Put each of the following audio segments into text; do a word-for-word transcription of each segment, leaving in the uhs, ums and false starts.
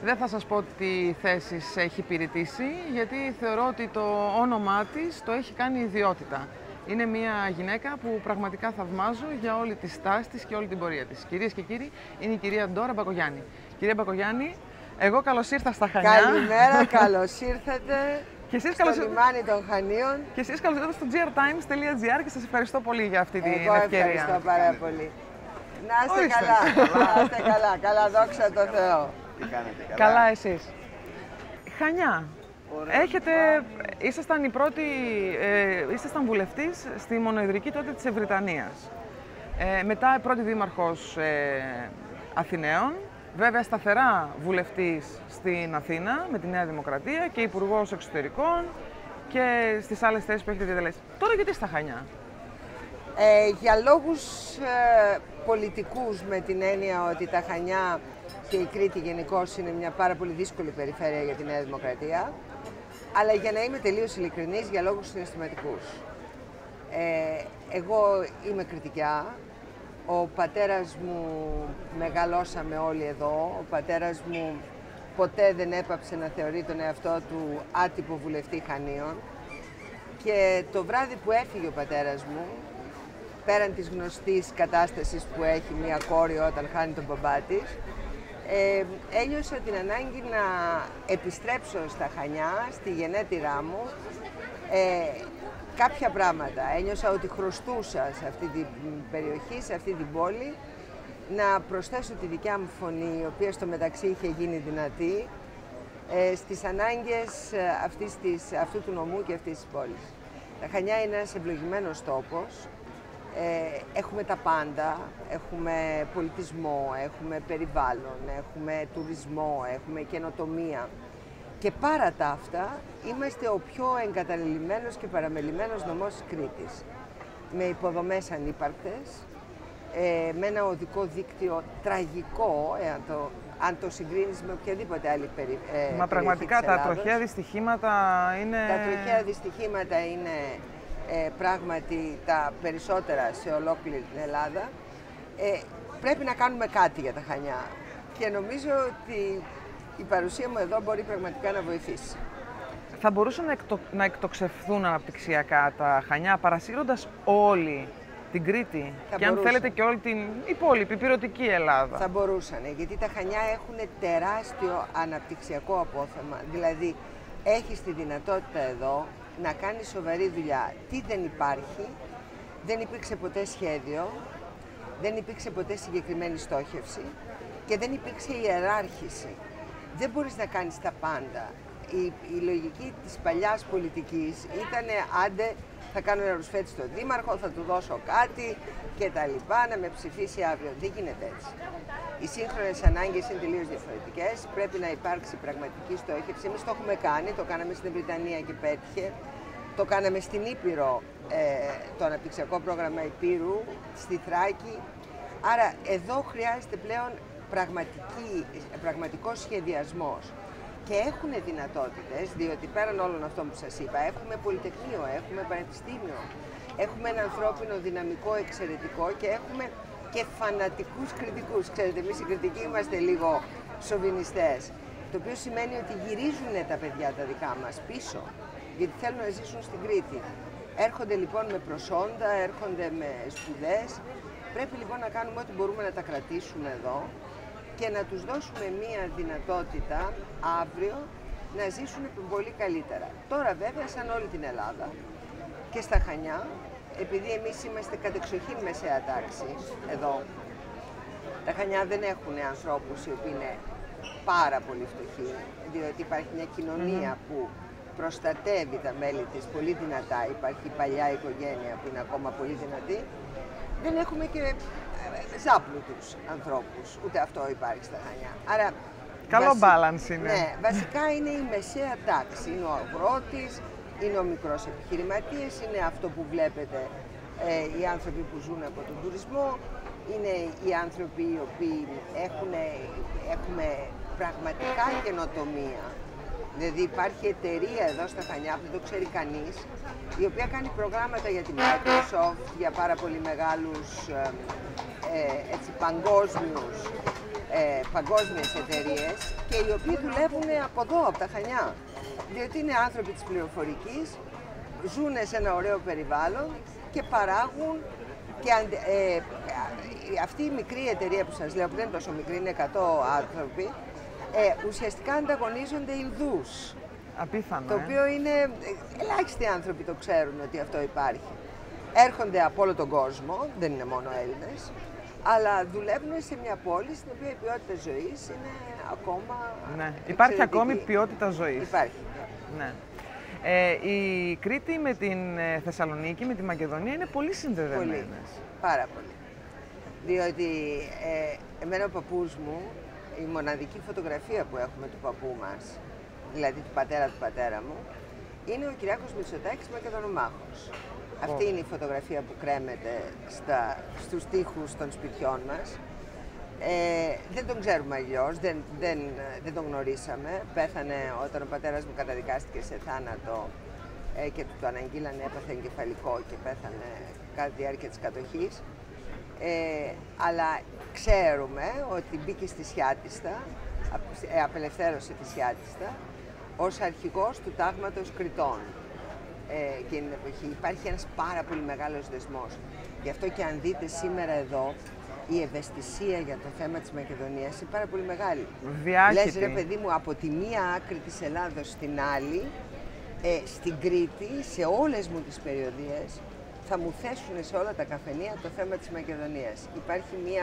Δεν θα σας πω τι θέσεις έχει υπηρετήσει, γιατί θεωρώ ότι το όνομά της το έχει κάνει ιδιότητα. Είναι μια γυναίκα που πραγματικά θαυμάζω για όλη τη στάση της και όλη την πορεία της. Κυρίες και κύριοι, είναι η κυρία Ντόρα Μπακογιάννη. Κυρία Μπακογιάννη, εγώ καλώς ήρθα στα Χανιά. Καλημέρα, καλώς ήρθατε και εσείς στο καλώς... λιμάνι των Χανίων. Και εσείς καλώς ήρθατε στο τζι αρ times τελεία τζι άρ και σας ευχαριστώ πολύ για αυτή την εγώ ευκαιρία. Ευχαριστώ πάρα πολύ. Να είστε Ορίστε. καλά, να είστε καλά, καλά δόξα τω Θεώ. Τι κάνετε, καλά. Καλά εσείς. Χανιά. Έχετε, ήσασταν η πρώτη, ε, ήσασταν βουλευτής στη μονοεδρική τότε της Ευρυτανίας. Ε, μετά πρώτη δήμαρχος ε, Αθηναίων, βέβαια σταθερά βουλευτής στην Αθήνα με τη Νέα Δημοκρατία και υπουργός εξωτερικών και στις άλλες θέσεις που έχετε διατελέσει. Τώρα γιατί στα Χανιά? Ε, για λόγους ε, πολιτικούς, με την έννοια ότι τα Χανιά και η Κρήτη γενικώς είναι μια πάρα πολύ δύσκολη περιφέρεια για τη Νέα Δημοκρατία, αλλά για να είμαι τελείως ειλικρινής, για λόγους συναισθηματικούς. Ε, εγώ είμαι κριτικιά, ο πατέρας μου, μεγαλώσαμε όλοι εδώ, ο πατέρας μου ποτέ δεν έπαψε να θεωρεί τον εαυτό του άτυπο βουλευτή Χανίων και το βράδυ που έφυγε ο πατέρας μου, πέραν της γνωστής κατάστασης που έχει μία κόρη όταν χάνει τον μπαμπά της, ε, ένιωσα την ανάγκη να επιστρέψω στα Χανιά, στη γενέτειρά μου, ε, κάποια πράγματα. Ένιωσα ότι χρωστούσα σε αυτή την περιοχή, σε αυτή την πόλη, να προσθέσω τη δικιά μου φωνή, η οποία στο μεταξύ είχε γίνει δυνατή, ε, στις ανάγκες αυτής της, αυτού του νομού και αυτής της πόλης. Τα Χανιά είναι ένας ευλογημένος τόπος. Ε, έχουμε τα πάντα, έχουμε πολιτισμό, έχουμε περιβάλλον, έχουμε τουρισμό, έχουμε καινοτομία. Και παρά τα αυτά, είμαστε ο πιο εγκαταλελειμμένος και παραμελημένος νομός της Κρήτης. Με υποδομές ανύπαρκτες, ε, με ένα οδικό δίκτυο τραγικό, εάν το, αν το συγκρίνεις με οποιαδήποτε άλλη περι, ε, Μα πραγματικά τα τροχαία δυστυχήματα είναι... Τα τροχαία δυστυχήματα είναι ε, πράγματι τα περισσότερα σε ολόκληρη την Ελλάδα. Ε, πρέπει να κάνουμε κάτι για τα Χανιά και νομίζω ότι η παρουσία μου εδώ μπορεί πραγματικά να βοηθήσει. Θα μπορούσαν να, εκτο... να εκτοξευθούν αναπτυξιακά τα Χανιά, παρασύροντας όλη την Κρήτη Θα και αν μπορούσαν. θέλετε και όλη την υπόλοιπη υπηρετική Ελλάδα? Θα μπορούσαν, γιατί τα Χανιά έχουν τεράστιο αναπτυξιακό απόθεμα. Δηλαδή, έχεις τη δυνατότητα εδώ να κάνεις σοβαρή δουλειά. Τι δεν υπάρχει? Δεν υπήρξε ποτέ σχέδιο, δεν υπήρξε ποτέ συγκεκριμένη στόχευση και δεν υπήρξε ιεράρχηση. Δεν μπορείς να κάνεις τα πάντα. Η, η λογική της παλιάς πολιτικής ήταν άντε θα κάνω ένα ρουσφέτη στον δήμαρχο, θα του δώσω κάτι και τα λοιπά, να με ψηφίσει αύριο. Δεν γίνεται έτσι. Οι σύγχρονες ανάγκες είναι τελείως διαφορετικές. Πρέπει να υπάρξει πραγματική στόχευση. Εμείς το έχουμε κάνει, το κάναμε στην Βρυτανία και πέτυχε. Το κάναμε στην Ήπειρο, ε, το αναπτυξιακό πρόγραμμα Υπήρου, στη Θράκη. Άρα εδώ χρειάζεται πλέον πραγματική, πραγματικός σχεδιασμός. Και έχουν δυνατότητες, διότι πέραν όλων αυτών που σας είπα, έχουμε πολυτεχνείο, έχουμε πανεπιστήμιο, έχουμε ένα ανθρώπινο δυναμικό εξαιρετικό και έχουμε και φανατικούς κριτικούς. Ξέρετε, εμείς οι κριτικοί είμαστε λίγο σοβινιστές, το οποίο σημαίνει ότι γυρίζουν τα παιδιά τα δικά μας πίσω, γιατί θέλουν να ζήσουν στην Κρήτη. Έρχονται λοιπόν με προσόντα, έρχονται με σπουδές. Πρέπει λοιπόν να κάνουμε ό,τι μπορούμε να τα κρατήσουμε εδώ και να τους δώσουμε μία δυνατότητα αύριο να ζήσουν πολύ καλύτερα. Τώρα βέβαια, σαν όλη την Ελλάδα και στα Χανιά, επειδή εμείς είμαστε κατεξοχήν μεσαία τάξη εδώ, τα Χανιά δεν έχουν ανθρώπους οι οποίοι είναι πάρα πολύ φτωχοί, διότι υπάρχει μια κοινωνία mm-hmm. που προστατεύει τα μέλη της πολύ δυνατά, υπάρχει η παλιά οικογένεια που είναι ακόμα πολύ δυνατή. Δεν έχουμε και ζάπλουτους ανθρώπους, ούτε αυτό υπάρχει στα Χανιά. Άρα, καλό βασι... balance είναι. Ναι, βασικά είναι η μεσαία τάξη, είναι ο αγρότης, είναι ο μικρός επιχειρηματίας, είναι αυτό που βλέπετε ε, οι άνθρωποι που ζουν από τον τουρισμό, είναι οι άνθρωποι οι οποίοι έχουν, έχουμε πραγματικά καινοτομία. Δηλαδή υπάρχει εταιρεία εδώ στα Χανιά που δεν το ξέρει κανείς, η οποία κάνει προγράμματα για τη Microsoft, για πάρα πολύ μεγάλους ε, έτσι, παγκόσμιους ε, παγκόσμιες εταιρείες και οι οποίοι δουλεύουν από εδώ, από τα Χανιά. Διότι είναι άνθρωποι της πληροφορικής, ζουν σε ένα ωραίο περιβάλλον και παράγουν και ε, αυτή η μικρή εταιρεία που σας λέω, που δεν είναι τόσο μικρή, είναι εκατό άνθρωποι, ε, ουσιαστικά ανταγωνίζονται Ινδούς. Απίθανο, Το ε. οποίο είναι, ελάχιστοι άνθρωποι το ξέρουν ότι αυτό υπάρχει. Έρχονται από όλο τον κόσμο, δεν είναι μόνο Έλληνες, αλλά δουλεύουν σε μια πόλη στην οποία η ποιότητα ζωής είναι ακόμα ναι. Υπάρχει ακόμη ποιότητα ζωής. Υπάρχει. Ναι. Ε, η Κρήτη με την Θεσσαλονίκη, με τη Μακεδονία είναι πολύ συνδεδεμένες. Πολύ. Πάρα πολύ. Διότι ε, εμένα ο παππούς μου, η μοναδική φωτογραφία που έχουμε του παππού μας, δηλαδή του πατέρα του πατέρα μου, είναι ο Κυριάκος Μητσοτάκης Μακεδονομάχος. Oh. Αυτή είναι η φωτογραφία που κρέμεται στα, στους τοίχους των σπιτιών μας. Ε, δεν τον ξέρουμε αλλιώς, δεν, δεν, δεν τον γνωρίσαμε. Πέθανε όταν ο πατέρας μου καταδικάστηκε σε θάνατο ε, και του το αναγγείλανε, έπαθε εγκεφαλικό και πέθανε κατά τη διάρκεια της κατοχής. Ε, αλλά ξέρουμε ότι μπήκε στη Σιάτιστα, ε, απελευθέρωσε τη Σιάτιστα ως αρχηγός του τάγματος Κρητών. Ε, εκείνη την εποχή υπάρχει ένας πάρα πολύ μεγάλος δεσμός. Γι' αυτό και αν δείτε σήμερα εδώ, η ευαισθησία για το θέμα της Μακεδονίας είναι πάρα πολύ μεγάλη. Διάχυτη. Λες ρε παιδί μου, από τη μία άκρη της Ελλάδος στην άλλη, ε, στην Κρήτη, σε όλες μου τις περιοδίες, θα μου θέσουν σε όλα τα καφενεία το θέμα της Μακεδονίας. Υπάρχει μία,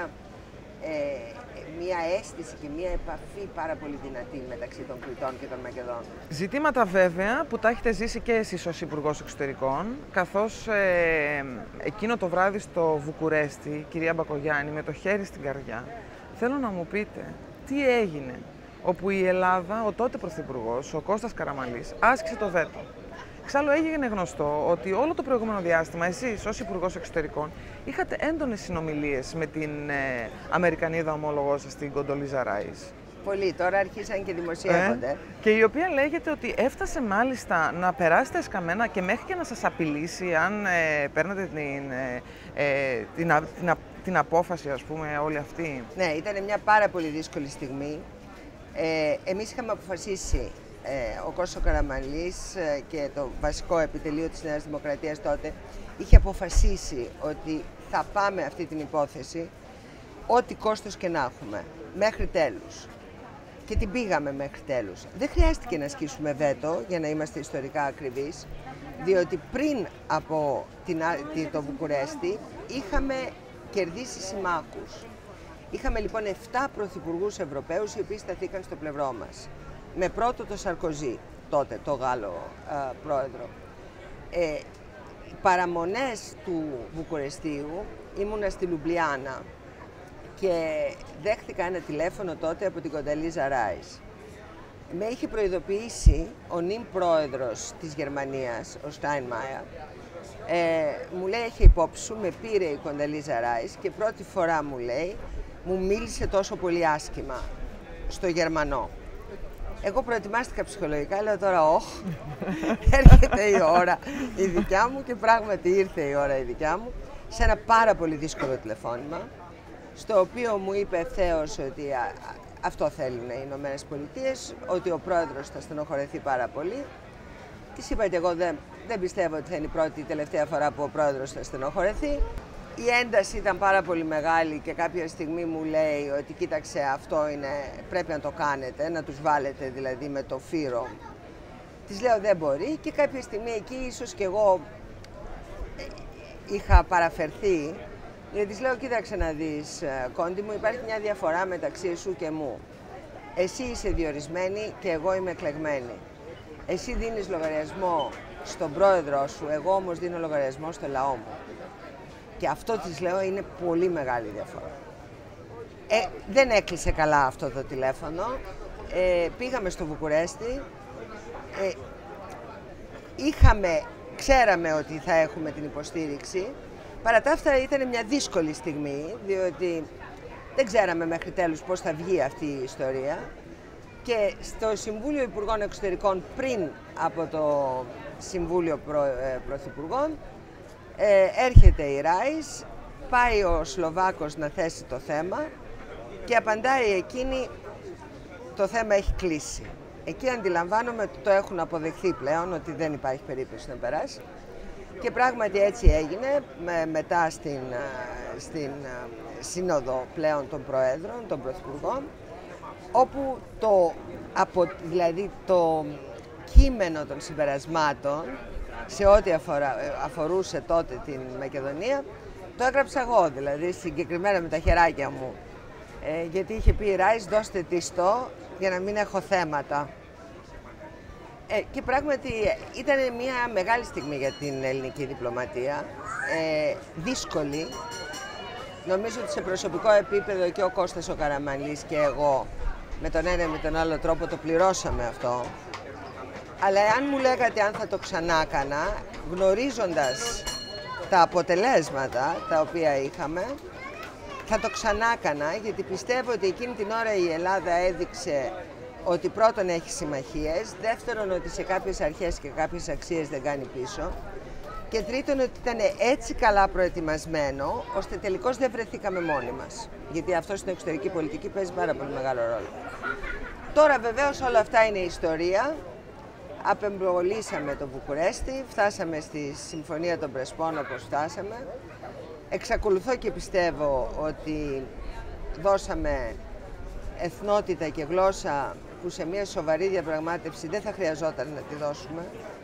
ε, μία αίσθηση και μία επαφή πάρα πολύ δυνατή μεταξύ των Κρητών και των Μακεδόνων. Ζητήματα βέβαια που τα έχετε ζήσει και εσείς ως Υπουργός Εξωτερικών, καθώς ε, εκείνο το βράδυ στο Βουκουρέστι, κυρία Μπακογιάννη, με το χέρι στην καρδιά, θέλω να μου πείτε τι έγινε, όπου η Ελλάδα, ο τότε Πρωθυπουργός, ο Κώστας Καραμανλής, άσκησε το βέτο. Εξάλλου έγινε γνωστό ότι όλο το προηγούμενο διάστημα εσείς ως Υπουργός Εξωτερικών είχατε έντονες συνομιλίες με την ε, Αμερικανίδα ομόλογό σας, την Κοντολίζα Ράις. Πολύ, τώρα αρχίσαν και δημοσιεύονται. Ε, και η οποία λέγεται ότι έφτασε μάλιστα να περάσετε εσκαμμένα και μέχρι και να σας απειλήσει αν ε, παίρνετε την, ε, ε, την, α, την, α, την απόφαση, ας πούμε, όλη αυτή. Ναι, ήταν μια πάρα πολύ δύσκολη στιγμή. Ε, εμείς είχαμε αποφασίσει, ε, ο Κώστας Καραμανλής ε, και το βασικό επιτελείο της Νέας Δημοκρατίας τότε, είχε αποφασίσει ότι θα πάμε αυτή την υπόθεση ό,τι κόστος και να έχουμε, μέχρι τέλους. Και την πήγαμε μέχρι τέλους. Δεν χρειάστηκε να ασκήσουμε βέτο για να είμαστε ιστορικά ακριβείς, διότι πριν από την, το Βουκουρέστι είχαμε κερδίσει συμμάχους. Είχαμε λοιπόν επτά πρωθυπουργούς Ευρωπαίους οι οποίοι σταθήκαν στο πλευρό μας. Με πρώτο το Σαρκοζή, τότε το Γάλλο α, πρόεδρο. Ε, οι παραμονές του Βουκουρεστίου ήμουνα στη Λουμπλιάνα και δέχτηκα ένα τηλέφωνο τότε από την Κοντολίζα Ράις. Με είχε προειδοποιήσει ο νυν πρόεδρος της Γερμανίας, ο Στάινμαϊερ, ε, μου λέει, έχει υπόψη σου, με πήρε η Κοντολίζα Ράις και πρώτη φορά μου λέει, μου μίλησε τόσο πολύ άσχημα στο Γερμανό. Εγώ προετοιμάστηκα ψυχολογικά, λέω τώρα, όχ, έρχεται η ώρα η δικιά μου και πράγματι ήρθε η ώρα η δικιά μου, σε ένα πάρα πολύ δύσκολο τηλεφώνημα, στο οποίο μου είπε ευθέως ότι α, αυτό θέλουν οι Ηνωμένες Πολιτείες, ότι ο πρόεδρος θα στενοχωρεθεί πάρα πολύ. Της είπα ότι εγώ δεν, δεν πιστεύω ότι θα είναι η πρώτη ή τελευταία φορά που ο πρόεδρος θα στενοχωρεθεί. Η ένταση ήταν πάρα πολύ μεγάλη και κάποια στιγμή μου λέει ότι κοίταξε, αυτό είναι, πρέπει να το κάνετε, να τους βάλετε δηλαδή με το φύρο. Της λέω δεν μπορεί και κάποια στιγμή εκεί ίσως και εγώ είχα παραφερθεί. Γιατί της λέω, κοίταξε να δεις, Κόντι μου, υπάρχει μια διαφορά μεταξύ σου και μου. Εσύ είσαι διορισμένη και εγώ είμαι εκλεγμένη. Εσύ δίνεις λογαριασμό στον πρόεδρό σου, εγώ όμως δίνω λογαριασμό στο λαό μου. Και αυτό της λέω είναι πολύ μεγάλη διαφορά. Ε, δεν έκλεισε καλά αυτό το τηλέφωνο. Ε, πήγαμε στο Βουκουρέστι. Ε, είχαμε, ξέραμε ότι θα έχουμε την υποστήριξη. Παρά τα αυτά ήταν μια δύσκολη στιγμή, διότι δεν ξέραμε μέχρι τέλους πώς θα βγει αυτή η ιστορία. Και στο Συμβούλιο Υπουργών Εξωτερικών, πριν από το Συμβούλιο Προ, ε, Πρωθυπουργών, ε, έρχεται η Ράις, πάει ο Σλοβάκος να θέσει το θέμα Και απαντάει εκείνη, το θέμα έχει κλείσει. Εκεί αντιλαμβάνομαι ότι το έχουν αποδεχθεί πλέον, ότι δεν υπάρχει περίπτωση να περάσει. Και πράγματι έτσι έγινε, με, μετά στην, στην σύνοδο πλέον των Προέδρων, των Πρωθυπουργών, όπου το, απο, δηλαδή το κείμενο των συμπερασμάτων, σε ό,τι αφορά, αφορούσε τότε την Μακεδονία, το έγραψα εγώ, δηλαδή συγκεκριμένα με τα χεράκια μου. Ε, γιατί είχε πει η Ράις, δώστε της το για να μην έχω θέματα. Ε, και πράγματι ήταν μια μεγάλη στιγμή για την ελληνική διπλωματία, ε, δύσκολη. Νομίζω ότι σε προσωπικό επίπεδο και ο Κώστας ο Καραμανλής και εγώ με τον ένα ή με τον άλλο τρόπο το πληρώσαμε αυτό. Αλλά αν μου λέγατε αν θα το ξανά έκανα, γνωρίζοντας τα αποτελέσματα τα οποία είχαμε, θα το ξανά έκανα, γιατί πιστεύω ότι εκείνη την ώρα η Ελλάδα έδειξε ότι πρώτον έχει συμμαχίες, δεύτερον ότι σε κάποιες αρχές και κάποιες αξίες δεν κάνει πίσω και τρίτον ότι ήταν έτσι καλά προετοιμασμένο ώστε τελικώς δεν βρεθήκαμε μόνοι μας. Γιατί αυτό στην εξωτερική πολιτική παίζει πάρα πολύ μεγάλο ρόλο. Τώρα βεβαίως όλα αυτά είναι ιστορία. Απεμπολίσαμε το Βουκουρέστι, φτάσαμε στη Συμφωνία των Πρεσπών όπως φτάσαμε. Εξακολουθώ και πιστεύω ότι δώσαμε εθνότητα και γλώσσα που σε μια σοβαρή διαπραγμάτευση δεν θα χρειαζόταν να τη δώσουμε.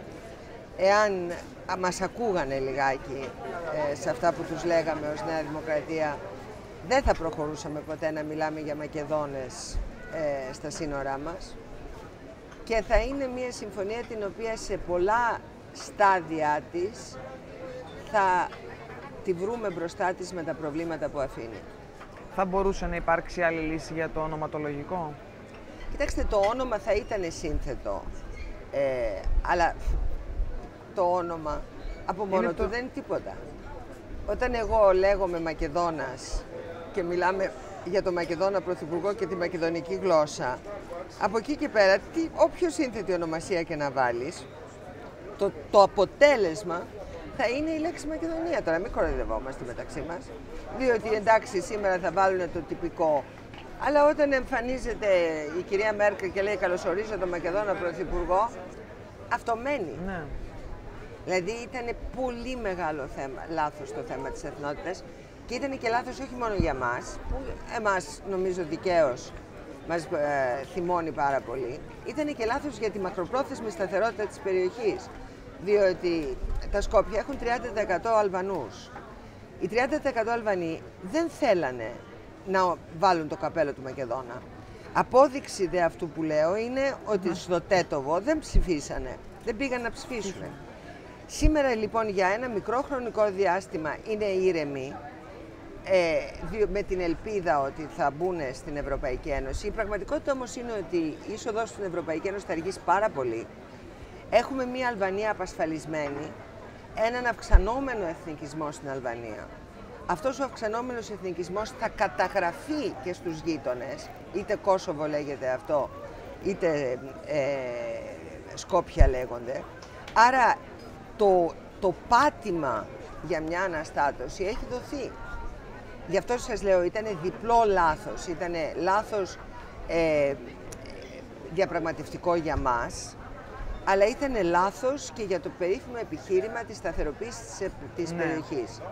Εάν μας ακούγανε λιγάκι ε, σε αυτά που τους λέγαμε ως Νέα Δημοκρατία, δεν θα προχωρούσαμε ποτέ να μιλάμε για Μακεδόνες ε, στα σύνορά μας. Και θα είναι μια συμφωνία την οποία σε πολλά στάδια της θα τη βρούμε μπροστά της με τα προβλήματα που αφήνει. Θα μπορούσε να υπάρξει άλλη λύση για το ονοματολογικό? Κοιτάξτε, το όνομα θα ήταν σύνθετο, ε, αλλά το όνομα από μόνο είναι του το... δεν είναι τίποτα. Όταν εγώ λέγομαι Μακεδόνας και μιλάμε για το Μακεδόνα Πρωθυπουργό και τη μακεδονική γλώσσα, από εκεί και πέρα, τι, όποιο σύνθετη ονομασία και να βάλεις, το, το αποτέλεσμα θα είναι η λέξη Μακεδονία. Τώρα μην κοροϊδευόμαστε μεταξύ μας, διότι εντάξει σήμερα θα βάλουν το τυπικό, αλλά όταν εμφανίζεται η κυρία Μέρκελ και λέει καλωσορίζω τον Μακεδόνα Πρωθυπουργό, αυτό μένει. Ναι. Δηλαδή ήταν πολύ μεγάλο θέμα, λάθος το θέμα της εθνότητας και ήταν και λάθος όχι μόνο για μας, που εμάς νομίζω δικαίως μας ε, θυμώνει πάρα πολύ, ήταν και λάθος για τη μακροπρόθεσμη σταθερότητα της περιοχής, διότι τα Σκόπια έχουν τριάντα τοις εκατό Αλβανούς. Οι τριάντα τοις εκατό Αλβανοί δεν θέλανε να βάλουν το καπέλο του Μακεδόνα. Απόδειξη δε αυτού που λέω είναι ότι στο Τέτοβο δεν ψηφίσανε, δεν πήγαν να ψηφίσουν. Σήμερα λοιπόν για ένα μικρό χρονικό διάστημα είναι ήρεμοι, ε, με την ελπίδα ότι θα μπουν στην Ευρωπαϊκή Ένωση. Η πραγματικότητα όμως είναι ότι η είσοδος στην Ευρωπαϊκή Ένωση θα αργήσει πάρα πολύ. Έχουμε μια Αλβανία απασφαλισμένη, έναν αυξανόμενο εθνικισμό στην Αλβανία. Αυτός ο αυξανόμενος εθνικισμός θα καταγραφεί και στους γείτονες, είτε Κόσοβο λέγεται αυτό, είτε ε, Σκόπια λέγονται. Άρα το, το πάτημα για μια αναστάτωση έχει δοθεί. Γι' αυτό σας λέω, ήταν διπλό λάθος, ήταν λάθος ε, διαπραγματευτικό για μας, αλλά ήταν λάθος και για το περίφημο επιχείρημα της σταθεροποίησης της ναι. περιοχής.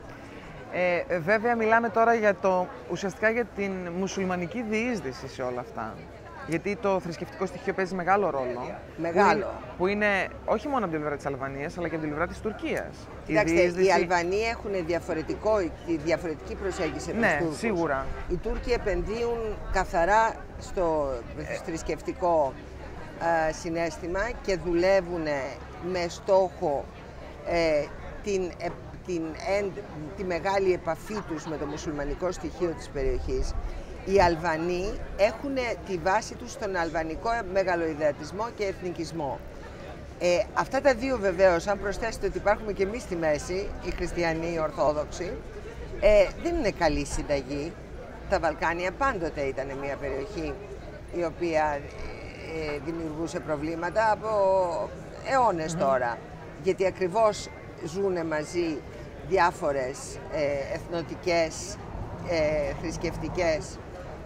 Ε, βέβαια μιλάμε τώρα για το, ουσιαστικά για την μουσουλμανική διείσδυση σε όλα αυτά. Γιατί το θρησκευτικό στοιχείο παίζει μεγάλο ρόλο. Μεγάλο. Που είναι, που είναι όχι μόνο από την πλευρά της Αλβανίας, αλλά και από την πλευρά της Τουρκίας. Κοιτάξτε, οι, διείσδυση... οι Αλβανοί έχουν διαφορετικό, διαφορετική προσέγγιση με ναι, τους Τούρκους. Σίγουρα. Οι Τούρκοι επενδύουν καθαρά στο ε... θρησκευτικό ε, συναίσθημα και δουλεύουν με στόχο ε, την, ε, την, ε, τη μεγάλη επαφή τους με το μουσουλμανικό στοιχείο της περιοχής. Οι Αλβανοί έχουν τη βάση τους στον αλβανικό μεγαλοειδεατισμό και εθνικισμό. Ε, αυτά τα δύο βεβαίως, αν προσθέσετε ότι υπάρχουμε και εμείς στη μέση, οι χριστιανοί, οι Ορθόδοξοι, ε, δεν είναι καλή συνταγή. Τα Βαλκάνια πάντοτε ήταν μια περιοχή η οποία ε, δημιουργούσε προβλήματα από αιώνες mm-hmm. τώρα. Γιατί ακριβώς ζουν μαζί διάφορες ε, εθνοτικές, ε, θρησκευτικές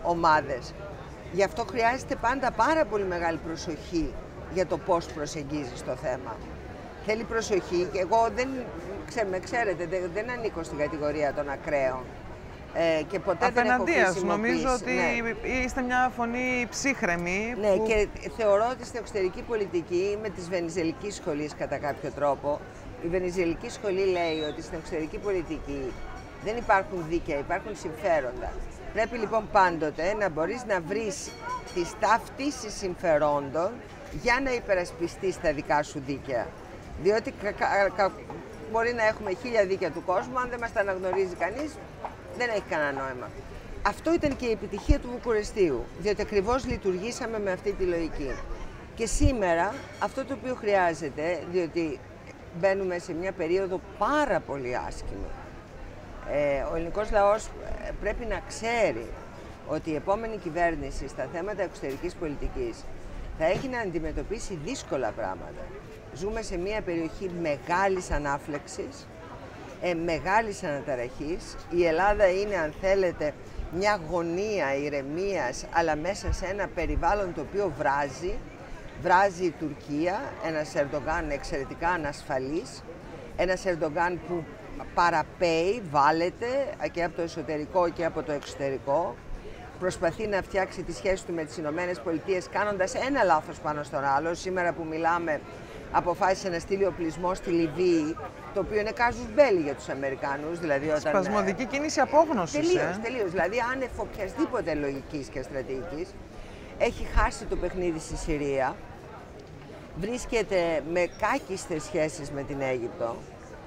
ομάδες. Γι' αυτό χρειάζεται πάντα πάρα πολύ μεγάλη προσοχή για το πώς προσεγγίζεις το θέμα. Θέλει προσοχή και εγώ δεν, ξέ, με ξέρετε, δεν, δεν ανήκω στην κατηγορία των ακραίων. Ε, και ποτέ δεν έχω χρησιμοποιήσει. Νομίζω ότι ναι. είστε μια φωνή ψύχρεμη. Ναι, που... και θεωρώ ότι στην εξωτερική πολιτική, με της Βενιζελικής σχολής κατά κάποιο τρόπο, η Βενιζελική σχολή λέει ότι στην εξωτερική πολιτική δεν υπάρχουν δίκαια, υπάρχουν συμφέροντα. Πρέπει λοιπόν πάντοτε να μπορείς να βρεις τις ταύτισεις συμφερόντων για να υπερασπιστείς τα δικά σου δίκαια. Διότι κα, κα, κα, μπορεί να έχουμε χίλια δίκαια του κόσμου, αν δεν μας τα αναγνωρίζει κανείς, δεν έχει κανένα νόημα. Αυτό ήταν και η επιτυχία του Βουκουρεστίου, διότι ακριβώς λειτουργήσαμε με αυτή τη λογική. Και σήμερα αυτό το οποίο χρειάζεται, διότι μπαίνουμε σε μια περίοδο πάρα πολύ άσχημη, ε, ο ελληνικός λαός πρέπει να ξέρει ότι η επόμενη κυβέρνηση στα θέματα εξωτερικής πολιτικής θα έχει να αντιμετωπίσει δύσκολα πράγματα. Ζούμε σε μια περιοχή μεγάλης ανάφλεξης, ε, μεγάλης αναταραχής. Η Ελλάδα είναι, αν θέλετε, μια γωνία ηρεμίας, αλλά μέσα σε ένα περιβάλλον το οποίο βράζει. Βράζει η Τουρκία, ένας Ερντογκάν εξαιρετικά ανασφαλής, ένας Ερντογκάν που παραπέει, βάλεται και από το εσωτερικό και από το εξωτερικό. Προσπαθεί να φτιάξει τη σχέση του με τις Ηνωμένες Πολιτείες κάνοντας ένα λάθος πάνω στον άλλο. Σήμερα που μιλάμε, αποφάσισε να στείλει οπλισμό στη Λιβύη, το οποίο είναι κάζους μπέλι για τους Αμερικάνους. Δηλαδή όταν... Σπασμωδική κίνηση απόγνωσης. Τελείως, ε? τελείως. Δηλαδή άνευ οποιασδήποτε λογικής και στρατηγικής. Έχει χάσει το παιχνίδι στη Συρία. Βρίσκεται με κάκιστες σχέσεις με την Αίγυπτο.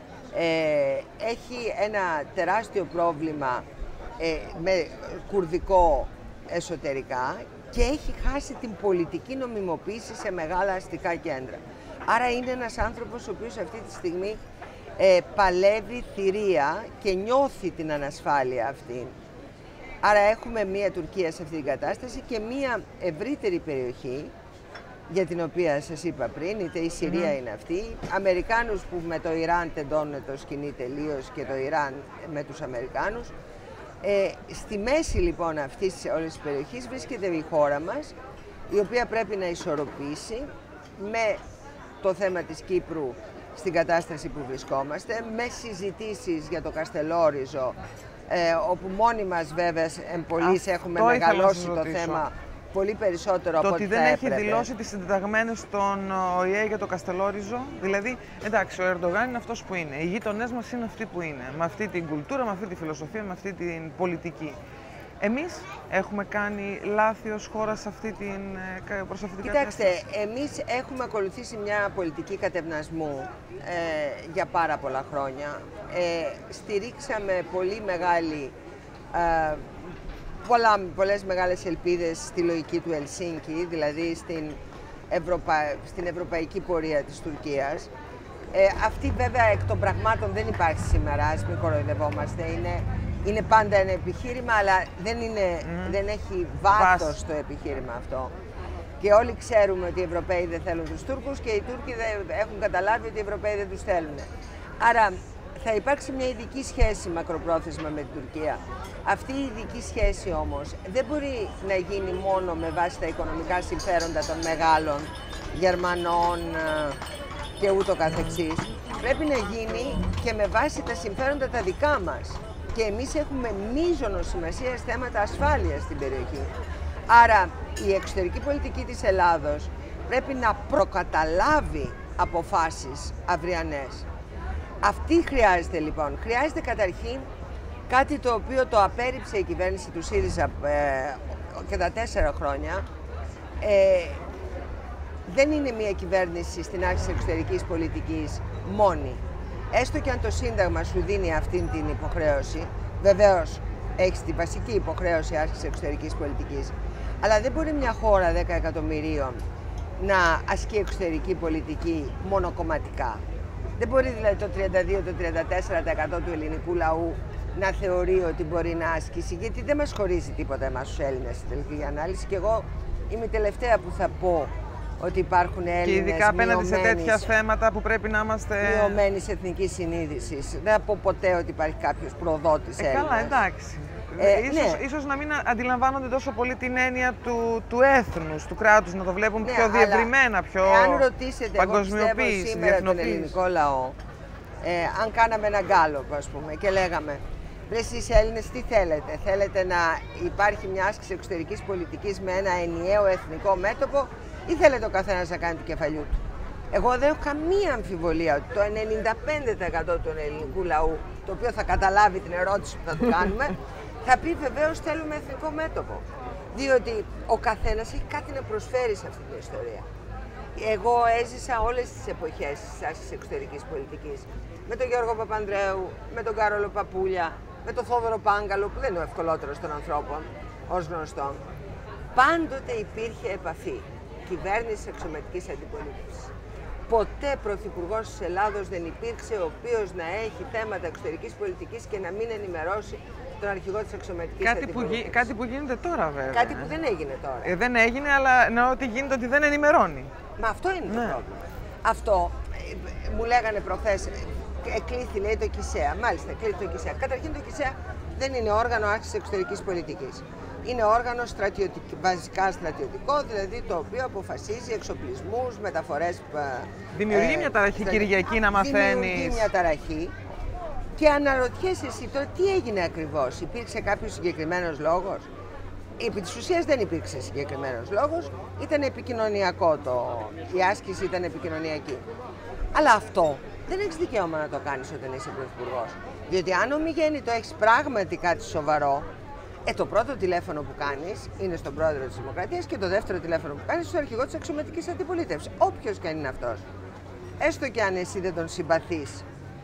Ε, έχει ένα τεράστιο πρόβλημα ε, με κουρδικό εσωτερικά και έχει χάσει την πολιτική νομιμοποίηση σε μεγάλα αστικά κέντρα. Άρα είναι ένας άνθρωπος ο οποίος αυτή τη στιγμή ε, παλεύει θηρία και νιώθει την ανασφάλεια αυτή. Άρα έχουμε μία Τουρκία σε αυτή την κατάσταση και μία ευρύτερη περιοχή, για την οποία σας είπα πριν, είτε η Συρία mm. είναι αυτή, Αμερικάνους που με το Ιράν τεντώνουν το σκηνή τελείως και το Ιράν με τους Αμερικάνους. Ε, στη μέση λοιπόν αυτής όλης της περιοχής βρίσκεται η χώρα μας, η οποία πρέπει να ισορροπήσει με το θέμα της Κύπρου στην κατάσταση που βρισκόμαστε, με συζητήσεις για το Καστελόριζο, ε, όπου μόνοι μας βέβαια εμπολείς έχουμε μεγαλώσει το θέμα πολύ περισσότερο το από ότι ό,τι δεν θα έχει έπρεπε. δηλώσει τις συντεταγμένες στον Ο Η Ε για το Καστελόριζο. Δηλαδή, εντάξει, ο Ερντογάν είναι αυτός που είναι. Οι γείτονές μας είναι αυτοί που είναι. Με αυτή την κουλτούρα, με αυτή τη φιλοσοφία, με αυτή την πολιτική. Εμείς έχουμε κάνει λάθη ως χώρα σε αυτή την, προς αυτή την Κοιτάξτε, κατάσταση. εμείς έχουμε ακολουθήσει μια πολιτική κατευνασμού ε, για πάρα πολλά χρόνια. Ε, στηρίξαμε πολύ μεγάλη, ε, πολλά, πολλές μεγάλες ελπίδες στη λογική του Ελσίνκη, δηλαδή στην, Ευρωπα... στην ευρωπαϊκή πορεία της Τουρκίας. Ε, αυτή βέβαια εκ των πραγμάτων δεν υπάρχει σήμερα, ας μην κοροϊδευόμαστε. Είναι, είναι πάντα ένα επιχείρημα, αλλά δεν, είναι, mm. δεν έχει βάθος το επιχείρημα αυτό. Και όλοι ξέρουμε ότι οι Ευρωπαίοι δεν θέλουν τους Τούρκους και οι Τούρκοι δεν έχουν καταλάβει ότι οι Ευρωπαίοι δεν τους θέλουν. Άρα θα υπάρξει μια ειδική σχέση μακροπρόθεσμα με την Τουρκία. Αυτή η ειδική σχέση όμως δεν μπορεί να γίνει μόνο με βάση τα οικονομικά συμφέροντα των μεγάλων Γερμανών και ούτω καθεξής. Πρέπει να γίνει και με βάση τα συμφέροντα τα δικά μας. Και εμείς έχουμε μείζωνος σημασίας θέματα ασφάλειας στην περιοχή. Άρα η εξωτερική πολιτική της Ελλάδος πρέπει να προκαταλάβει αποφάσεις αυριανές. Αυτή χρειάζεται λοιπόν. Χρειάζεται καταρχήν κάτι το οποίο το απέρριψε η κυβέρνηση του ΣΥΡΙΖΑ ε, και τα τέσσερα χρόνια. Ε, δεν είναι μια κυβέρνηση στην άσκηση της εξωτερικής πολιτικής μόνη. Έστω και αν το Σύνταγμα σου δίνει αυτήν την υποχρέωση, βεβαίως έχεις τη βασική υποχρέωση άσκησης εξωτερικής πολιτικής, αλλά δεν μπορεί μια χώρα δέκα εκατομμυρίων να ασκεί εξωτερική πολιτική μονοκομματικά. Δεν μπορεί δηλαδή το τριάντα δύο με τριάντα τέσσερα τοις εκατό του ελληνικού λαού να θεωρεί ότι μπορεί να ασκήσει, γιατί δεν μας χωρίζει τίποτα εμάς τους Έλληνες στην τελική ανάλυση. Και εγώ είμαι η τελευταία που θα πω ότι υπάρχουν Έλληνες. Και ειδικά απέναντι σε τέτοια θέματα που πρέπει να είμαστε. Μειωμένης εθνικής συνείδησης. Δεν θα πω ποτέ ότι υπάρχει κάποιος προδότης ε, Έλληνας. Καλά, εντάξει. Ε, ίσως, ναι. ίσως να μην αντιλαμβάνονται τόσο πολύ την έννοια του, του έθνους, του κράτους, να το βλέπουν ναι, πιο διευρυμένα, πιο εάν ρωτήσετε, παγκοσμιοποίηση, εγώ πιστεύω σήμερα τον ελληνικό λαό, ε, αν κάναμε ένα γκάλωπ, ας πούμε, και λέγαμε «Βρε εσείς Έλληνες, τι θέλετε, θέλετε να υπάρχει μια άσκηση εξωτερικής πολιτικής με ένα ενιαίο εθνικό μέτωπο ή θέλετε ο καθένας να κάνει του κεφαλιού του?» Εγώ δεν έχω καμία αμφιβολία ότι το ενενήντα πέντε τοις εκατό του ελληνικού λαού, το οποίο θα καταλάβει την ερώτηση που θα του κάνουμε, θα πει βεβαίως θέλουμε εθνικό μέτωπο. Διότι ο καθένας έχει κάτι να προσφέρει σε αυτή την ιστορία. Εγώ έζησα όλες τις εποχές της άσκησης εξωτερικής πολιτικής. Με τον Γιώργο Παπανδρέου, με τον Κάρολο Παπούλια, με τον Θόδωρο Πάγκαλο, που δεν είναι ο ευκολότερος των ανθρώπων, ως γνωστόν. Πάντοτε υπήρχε επαφή κυβέρνησης αξιωματικής αντιπολίτευσης. Ποτέ πρωθυπουργός της Ελλάδος δεν υπήρξε ο οποίος να έχει θέματα εξωτερικής πολιτικής και να μην ενημερώσει τον αρχηγό της αξιωματικής κάτι αντιπολίτευσης. Που, κάτι που γίνεται τώρα, βέβαια. Κάτι που δεν έγινε τώρα. Ε, δεν έγινε, αλλά εννοώ ότι γίνεται ότι δεν ενημερώνει. Μα αυτό είναι ναι. το πρόβλημα. Αυτό ε, μου λέγανε προχθές, εκλήθη λέει το ΚΙΣΕΑ. Μάλιστα, εκλήθη το ΚΙΣΕΑ. Καταρχήν το ΚΙΣΕΑ δεν είναι όργανο άσκησης εξωτερικής πολιτικής. Είναι όργανο στρατιωτικ... βασικά στρατιωτικό, δηλαδή το οποίο αποφασίζει εξοπλισμούς, μεταφορές. Δημιουργεί ε, μια ταραχή, στρατιω... Κυριακή, να μαθαίνεις. Δημιουργεί μια ταραχή και αναρωτιέσαι εσύ τώρα τι έγινε ακριβώς. Υπήρξε κάποιος συγκεκριμένος λόγος? Επί της ουσίας δεν υπήρξε συγκεκριμένος λόγος, ήταν επικοινωνιακό το... η άσκηση ήταν επικοινωνιακή. Αλλά αυτό δεν έχεις δικαίωμα να το κάνεις όταν είσαι πρωθυπουργός. Διότι αν ομιγέννητο έχεις πράγματι κάτι σοβαρό, Ε, το πρώτο τηλέφωνο που κάνεις είναι στον πρόεδρο της Δημοκρατίας και το δεύτερο τηλέφωνο που κάνεις στον αρχηγό της αξιωματικής αντιπολίτευσης. Όποιος και αν είναι αυτός. Έστω και αν εσύ δεν τον συμπαθείς.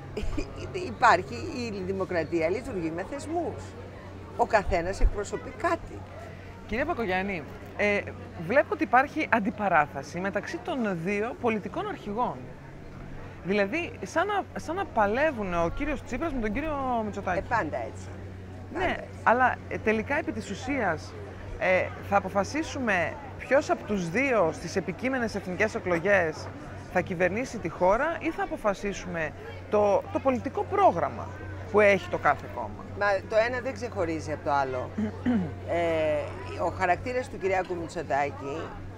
Υπάρχει η δημοκρατία, λειτουργεί με θεσμούς. Ο καθένας εκπροσωπεί κάτι. Κυρία Μπακογιάννη, ε, βλέπω ότι υπάρχει αντιπαράθεση μεταξύ των δύο πολιτικών αρχηγών. Δηλαδή, σαν να, σαν να παλεύουν ο κύριος Τσίπρας με τον κύριο Μητσοτάκη. Ε, πάντα έτσι. Ναι, αλλά ε, τελικά επί της ουσίας ε, θα αποφασίσουμε ποιος από τους δύο στις επικείμενες εθνικές εκλογές θα κυβερνήσει τη χώρα ή θα αποφασίσουμε το, το πολιτικό πρόγραμμα που έχει το κάθε κόμμα. Μα το ένα δεν ξεχωρίζει από το άλλο. ε, ο χαρακτήρας του Κυριάκου Μητσοτάκη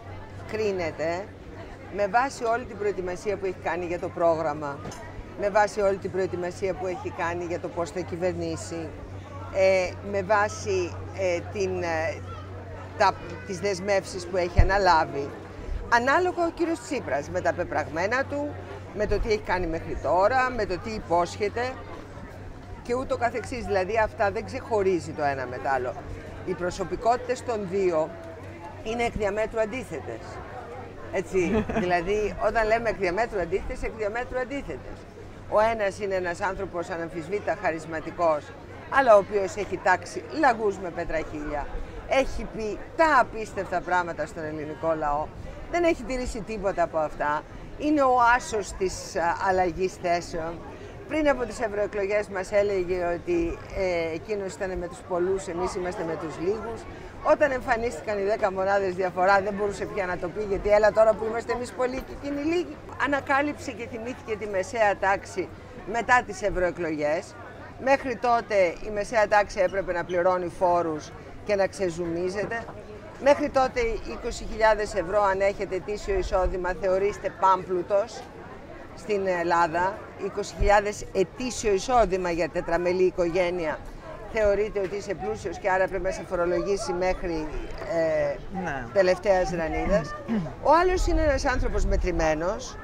κρίνεται με βάση όλη την προετοιμασία που έχει κάνει για το πρόγραμμα, με βάση όλη την προετοιμασία που έχει κάνει για το πώς θα κυβερνήσει, Ε, με βάση ε, την, ε, τα, τις δεσμεύσεις που έχει αναλάβει. Ανάλογα ο κύριος Τσίπρας με τα πεπραγμένα του, με το τι έχει κάνει μέχρι τώρα, με το τι υπόσχεται και ούτω καθεξής. Δηλαδή αυτά δεν ξεχωρίζει το ένα με το άλλο. Οι προσωπικότητες των δύο είναι εκ διαμέτρου αντίθετες. Έτσι, δηλαδή όταν λέμε εκ διαμέτρου αντίθετες, εκ διαμέτρου αντίθετες. Ο ένας είναι ένας άνθρωπος αναμφισβήτητα χαρισματικός, αλλά ο οποίος έχει τάξει λαγούς με πετραχίλια, έχει πει τα απίστευτα πράγματα στον ελληνικό λαό, δεν έχει τηρήσει τίποτα από αυτά, είναι ο άσος της αλλαγής θέσεων. Πριν από τις ευρωεκλογές μας έλεγε ότι ε, εκείνος ήταν με τους πολλούς, εμείς είμαστε με τους λίγους. Όταν εμφανίστηκαν οι δέκα μονάδες διαφορά δεν μπορούσε πια να το πει, γιατί έλα τώρα που είμαστε εμείς πολλοί και εκείνοι λίγοι. Ανακάλυψε και θυμήθηκε τη μεσαία τάξη μετά τις ευρωεκλογές. Μέχρι τότε η μεσαία τάξη έπρεπε να πληρώνει φόρους και να ξεζουμίζεται. Μέχρι τότε είκοσι χιλιάδες ευρώ αν έχετε ετήσιο εισόδημα θεωρείστε πάμπλουτος στην Ελλάδα. είκοσι χιλιάδες ετήσιο εισόδημα για τετραμελή οικογένεια θεωρείται ότι είσαι πλούσιος και άρα πρέπει να σε φορολογήσει μέχρι ε, ναι. τελευταίας ρανίδας. Ο άλλος είναι ένας άνθρωπος μετρημένος,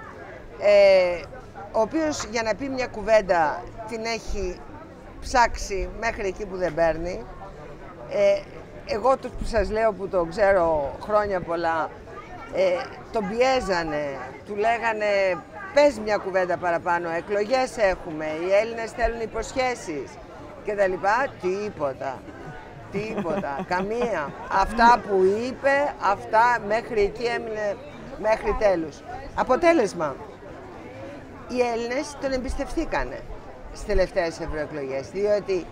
ε, ο οποίος για να πει μια κουβέντα την έχει ψάξει μέχρι εκεί που δεν παίρνει. Ε, εγώ τους που σας λέω που το ξέρω χρόνια πολλά, ε, τον πιέζανε, του λέγανε πες μια κουβέντα παραπάνω, εκλογές έχουμε, οι Έλληνες θέλουν υποσχέσεις και τα λοιπά. Τίποτα, τίποτα, καμία. Αυτά που είπε, αυτά μέχρι εκεί έμεινε μέχρι τέλους. Αποτέλεσμα, οι Έλληνες τον εμπιστευθήκανε στις τελευταίες ευρωεκλογές, διότι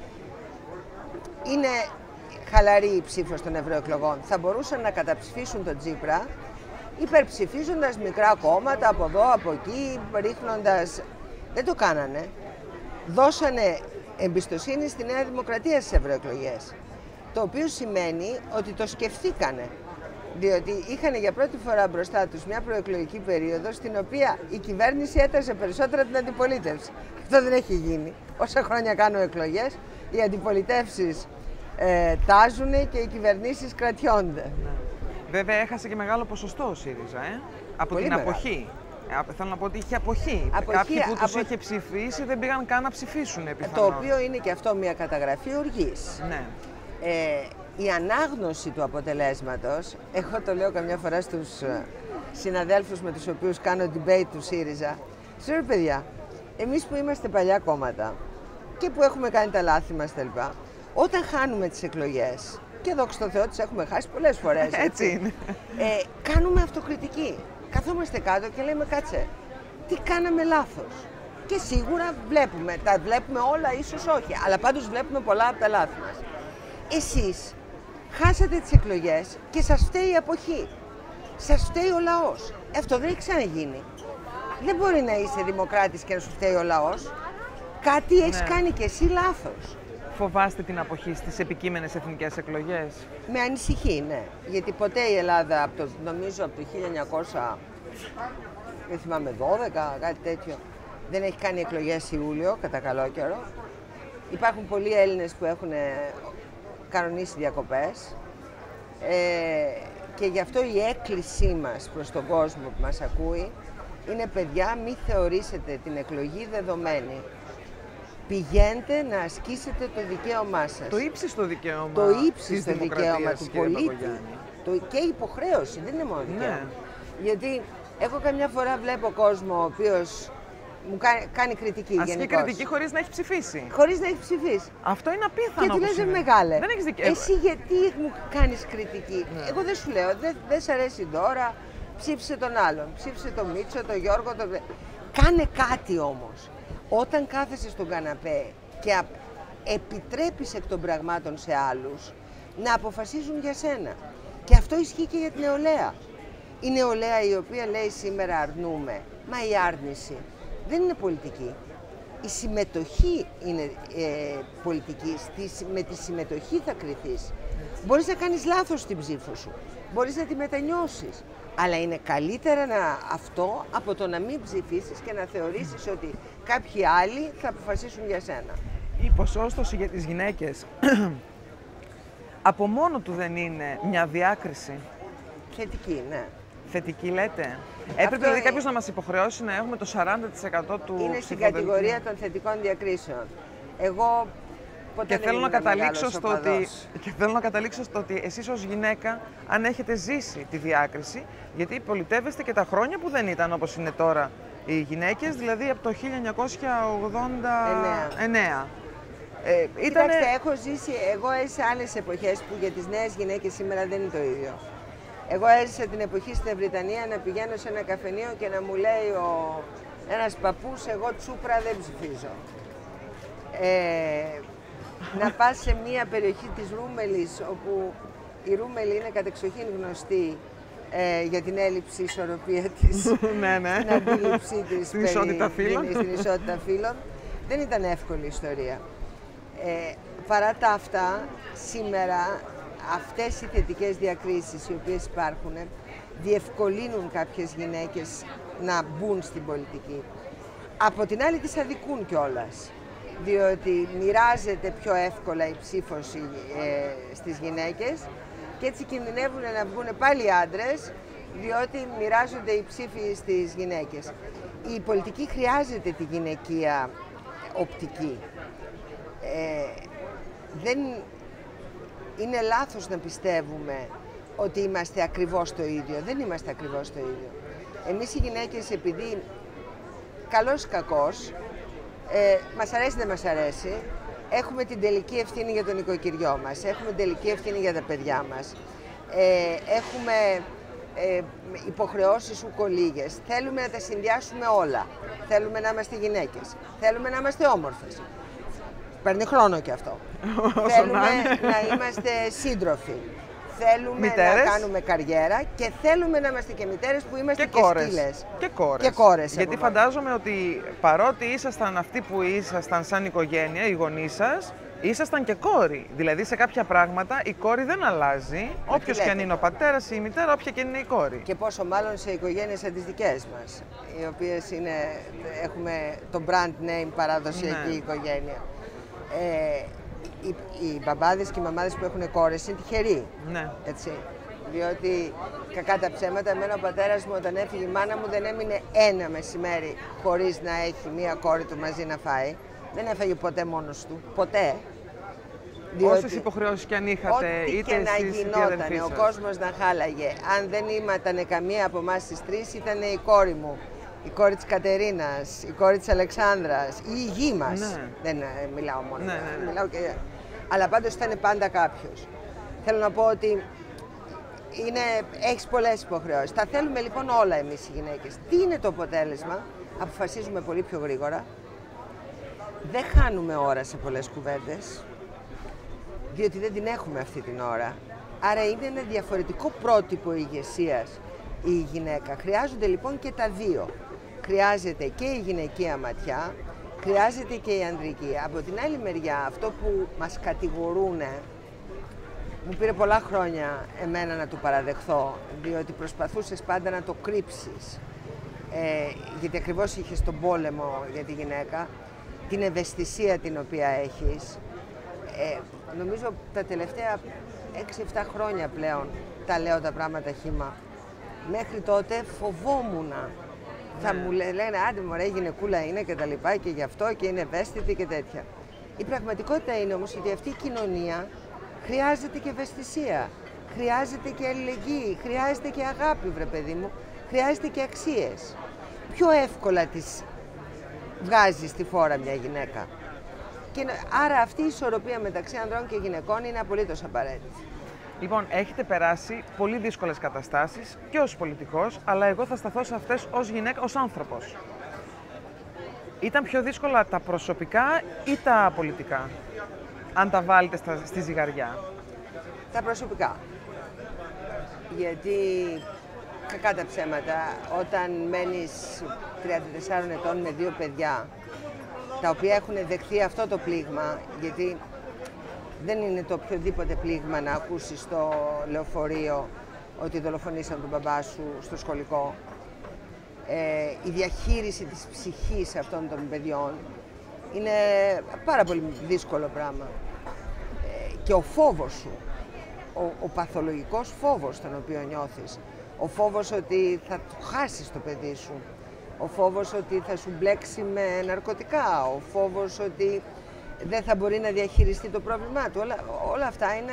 είναι χαλαρή η ψήφος των ευρωεκλογών. Θα μπορούσαν να καταψηφίσουν τον Τσίπρα υπερψηφίζοντας μικρά κόμματα από εδώ, από εκεί, ρίχνοντας... Δεν το κάνανε. Δώσανε εμπιστοσύνη στη Νέα Δημοκρατία στις ευρωεκλογές. Το οποίο σημαίνει ότι το σκεφτήκανε. Διότι είχαν για πρώτη φορά μπροστά τους μια προεκλογική περίοδο στην οποία η κυβέρνηση έταζε περισσότερα την αντιπολίτευση. Αυτό δεν έχει γίνει. Όσα χρόνια κάνουν εκλογές, οι αντιπολιτεύσεις ε, τάζουν και οι κυβερνήσεις κρατιώνται. Ναι. Βέβαια έχασε και μεγάλο ποσοστό ο ΣΥΡΙΖΑ, ε? από Πολύ την μεγάλο. αποχή. Ε, θέλω να πω ότι είχε αποχή. Αποχή, Κάποιοι που τους απο... είχε ψηφίσει δεν πήγαν καν να ψηφίσουν πιθανώς. Το οποίο είναι και αυτό μια καταγραφή οργής. Ναι. Ε, η ανάγνωση του αποτελέσματος, εγώ το λέω καμιά φορά στους συναδέλφους με τους οποίους κάνω debate του ΣΥΡΙΖΑ, τους λέω, παιδιά, εμείς που είμαστε παλιά κόμματα και που έχουμε κάνει τα λάθη μας κλπ, όταν χάνουμε τις εκλογές, και δόξα τω Θεώ τις έχουμε χάσει πολλές φορές, έτσι, έτσι είναι. Ε, κάνουμε αυτοκριτική. Καθόμαστε κάτω και λέμε, κάτσε, τι κάναμε λάθος. Και σίγουρα βλέπουμε, τα βλέπουμε όλα ίσως όχι, αλλά πάντως βλέπουμε πολλά από τα λάθη μας. Εσείς χάσατε τις εκλογές και σας φταίει η αποχή. Σας φταίει ο λαός. Αυτό δεν έχει ξαναγίνει. Δεν μπορεί να είσαι δημοκράτης και να σου φταίει ο λαός. Κάτι έχεις ναι. κάνει και εσύ λάθος. Φοβάστε την αποχή στις επικείμενες εθνικές εκλογές? Με ανησυχεί, ναι. Γιατί ποτέ η Ελλάδα, από το, νομίζω από το χίλια εννιακόσια, δεν θυμάμαι, δώδεκα, κάτι τέτοιο, δεν έχει κάνει εκλογές Ιούλιο, κατά καλό καιρό. Υπάρχουν πολλοί Έλληνες που έχουν κανονίσει διακοπές ε, και γι' αυτό η έκκλησή μας προς τον κόσμο που μας ακούει είναι, παιδιά, μη θεωρήσετε την εκλογή δεδομένη. Πηγαίνετε να ασκήσετε το δικαίωμά σας. Το ύψιστο δικαίωμα Το ύψιστο δικαίωμα του πολίτη. Το, και υποχρέωση, δεν είναι μόνο δικαίωμα. Ναι. Γιατί εγώ καμιά φορά βλέπω κόσμο ο οποίος μου κάνει, κάνει κριτική γενικώς. Ασκεί κριτική χωρίς να έχει ψηφίσει. Χωρίς να έχει ψηφίσει. Αυτό είναι απίθανο. Και του λες, μεγάλε, δεν έχεις δικαίωμα. Εσύ γιατί μου κάνεις κριτική? Ναι. Εγώ δεν σου λέω, δεν, δεν σ' αρέσει τώρα, ψήφισε τον άλλον. Ψήφισε τον Μίτσο, τον Γιώργο, τον... Κάνε κάτι όμως. Όταν κάθεσαι στον καναπέ και επιτρέπεις εκ των πραγμάτων σε άλλους να αποφασίζουν για σένα. Και αυτό ισχύει και για την νεολαία. Η νεολαία η οποία λέει σήμερα αρνούμε, μα η άρνηση δεν είναι πολιτική. Η συμμετοχή είναι ε, πολιτική. Στη, με τη συμμετοχή θα κριθείς. Μπορείς να κάνεις λάθος στην ψήφο σου. Μπορείς να τη μετανιώσεις. Αλλά είναι καλύτερα να, αυτό από το να μην ψηφίσεις και να θεωρήσεις ότι κάποιοι άλλοι θα αποφασίσουν για σένα. Η ποσόστοση για τις γυναίκες από μόνο του δεν είναι μια διάκριση? Θετική, ναι. Θετική λέτε? Έπρεπε δηλαδή κάποιος να μας υποχρεώσει να έχουμε το σαράντα τοις εκατό του είναι στην κατηγορία των θετικών διακρίσεων. Εγώ ποτέ και δεν θέλω, να καταλήξω στο ότι, και θέλω να καταλήξω στο ότι εσείς ως γυναίκα, αν έχετε ζήσει τη διάκριση, γιατί πολιτεύεστε και τα χρόνια που δεν ήταν όπως είναι τώρα οι γυναίκες, δηλαδή από το χίλια εννιακόσια ογδόντα εννέα. Ε, ήτανε... Κοιτάξτε, έχω ζήσει, εγώ έζησα άλλες εποχές που για τις νέες γυναίκες σήμερα δεν είναι το ίδιο. Εγώ έζησα την εποχή στην Βρυτανία να πηγαίνω σε ένα καφενείο και να μου λέει ο... ένας παππούς, εγώ Τσούπρα δεν ψηφίζω. Ε, να πας σε μια περιοχή της Ρούμελης, όπου η Ρούμελη είναι κατεξοχήν γνωστή ε, για την έλλειψη ισορροπία της, ναι, ναι. την αντίληψή της στην ισότητα φύλων. Στην ισότητα φύλων. Δεν ήταν εύκολη ιστορία. Ε, παρά τα αυτά, σήμερα αυτές οι θετικές διακρίσεις οι οποίες υπάρχουν διευκολύνουν κάποιες γυναίκες να μπουν στην πολιτική. Από την άλλη τις αδικούν κιόλας, διότι μοιράζεται πιο εύκολα η ψήφος ε, στις γυναίκες και έτσι κινδυνεύουν να βγουν πάλι οι άντρες, διότι μοιράζονται οι ψήφοι στις γυναίκες. Η πολιτική χρειάζεται τη γυναικεία οπτική. Ε, δεν είναι λάθος να πιστεύουμε ότι είμαστε ακριβώς το ίδιο. Δεν είμαστε ακριβώς το ίδιο. Εμείς οι γυναίκες, επειδή καλός ή κακός, ε, μας αρέσει δεν μας αρέσει, έχουμε την τελική ευθύνη για τον οικοκυριό μας, έχουμε την τελική ευθύνη για τα παιδιά μας, ε, έχουμε ε, υποχρεώσεις ουκολίγες, θέλουμε να τα συνδυάσουμε όλα, θέλουμε να είμαστε γυναίκες, θέλουμε να είμαστε όμορφες. Παίρνει χρόνο και αυτό. Θέλουμε να είμαστε σύντροφοι. Θέλουμε μητέρες. Να κάνουμε καριέρα και θέλουμε να είμαστε και μητέρες που είμαστε και, και σκύλες. Και κόρες. Και κόρες. Γιατί φαντάζομαι ότι παρότι ήσασταν αυτοί που ήσασταν σαν οικογένεια, οι γονείς σας, Ήσασταν και κόρη. Δηλαδή σε κάποια πράγματα η κόρη δεν αλλάζει. Όποιος και αν είναι ο πατέρας ή η μητέρα, όποια και είναι η κόρη. Και πόσο μάλλον σε οικογένειες σαν τις δικές μας, οι οποίες είναι, έχουμε το brand name παραδοσιακή, ναι, οικογένεια. Ε, οι, οι μπαμπάδες και οι μαμάδες που έχουν κόρες είναι τυχεροί. Ναι. Έτσι. Διότι, κακά τα ψέματα, εμένα ο πατέρας μου όταν έφυγε η μάνα μου δεν έμεινε ένα μεσημέρι χωρίς να έχει μία κόρη του μαζί να φάει. Δεν έφαγε ποτέ μόνος του. Ποτέ. Διότι όσες υποχρεώσεις και αν είχατε, ό,τι είτε και να εσείς, γινότανε, ο κόσμος να χάλαγε. Αν δεν ήμασταν καμία από εμάς τις τρεις, ήταν η κόρη μου. Η κόρη της Κατερίνας, η κόρη της Αλεξάνδρας, ή η γη μας. Ναι. Δεν ε, μιλάω μόνο. Ναι, ναι, ναι. Μιλάω και... Αλλά πάντως ήταν πάντα κάποιος. Θέλω να πω ότι είναι, έχεις πολλές υποχρεώσεις. Τα θέλουμε λοιπόν όλα εμείς οι γυναίκες. Τι είναι το αποτέλεσμα? Αποφασίζουμε πολύ πιο γρήγορα. Δεν χάνουμε ώρα σε πολλές κουβέντες, διότι δεν την έχουμε αυτή την ώρα. Άρα είναι ένα διαφορετικό πρότυπο ηγεσίας η γυναίκα. Χρειάζονται λοιπόν και τα δύο. Χρειάζεται και η γυναικεία ματιά, χρειάζεται και η ανδρική. Από την άλλη μεριά, αυτό που μας κατηγορούν, μου πήρε πολλά χρόνια εμένα να το παραδεχθώ, διότι προσπαθούσες πάντα να το κρύψεις. Ε, γιατί ακριβώς είχες τον πόλεμο για τη γυναίκα, την ευαισθησία την οποία έχεις. Ε, νομίζω τα τελευταία έξι εφτά χρόνια πλέον τα λέω τα πράγματα χύμα. Μέχρι τότε φοβόμουν. Ναι. Θα μου λένε, άντε μωρέ, γυναικούλα είναι και τα λοιπά και γι' αυτό και είναι ευαίσθητη και τέτοια. Η πραγματικότητα είναι όμως ότι αυτή η κοινωνία χρειάζεται και ευαισθησία, χρειάζεται και αλληλεγγύη, χρειάζεται και αγάπη, βρε παιδί μου, χρειάζεται και αξίες. Πιο εύκολα τις βγάζει στη φόρα μια γυναίκα. Και άρα αυτή η ισορροπία μεταξύ ανδρών και γυναικών είναι απολύτως απαραίτητη. Λοιπόν, έχετε περάσει πολύ δύσκολες καταστάσεις και ως πολιτικός, αλλά εγώ θα σταθώ σε αυτές ως γυναίκα, ως άνθρωπος. Ήταν πιο δύσκολα τα προσωπικά ή τα πολιτικά, αν τα βάλετε στα, στη ζυγαριά? Τα προσωπικά. Γιατί, κακά τα ψέματα, όταν μένεις τριάντα τεσσάρων ετών με δύο παιδιά, τα οποία έχουν δεχθεί αυτό το πλήγμα, γιατί δεν είναι το οποιοδήποτε πλήγμα να ακούσεις στο λεωφορείο ότι δολοφονήσαν τον μπαμπά σου στο σχολικό. Ε, η διαχείριση της ψυχής αυτών των παιδιών είναι πάρα πολύ δύσκολο πράγμα. Ε, και ο φόβος σου, ο, ο παθολογικός φόβος τον οποίο νιώθεις, ο φόβος ότι θα το χάσεις το παιδί σου, ο φόβος ότι θα σου μπλέξει με ναρκωτικά, ο φόβος ότι δεν θα μπορεί να διαχειριστεί το πρόβλημά του. Όλα, όλα αυτά είναι